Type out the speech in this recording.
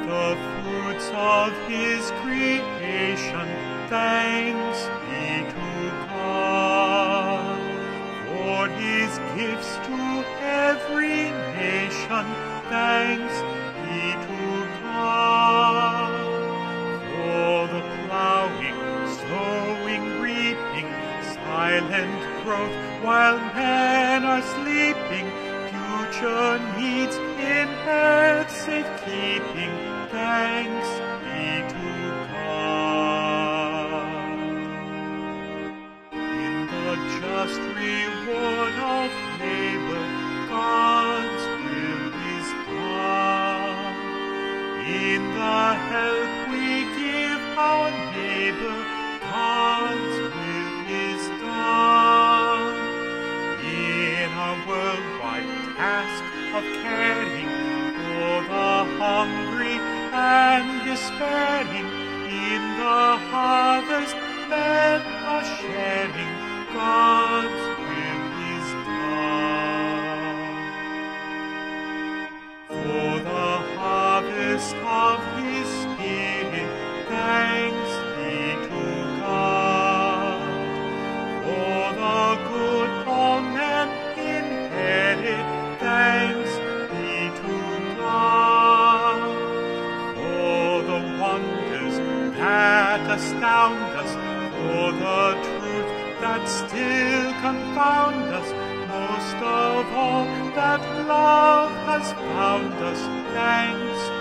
the fruits of his creation, thanks be to God. For his gifts to every nation, thanks be to God. For the plowing, sowing, reaping, silent growth while men are sleeping, future needs in earth's safekeeping, thanks be to God. In the just reward of labor, God's will is done. In the help we give our neighbor, God's will is done. In our worldwide task of caring for the hungry and despairing, in the harvest men are sharing, God's will is done. For the harvest of his Spirit, thanks be to God. For the good all men inherit, thanks be to God. For the wonders that astound us, for the truth that still confound us, most of all that love has found us, thanks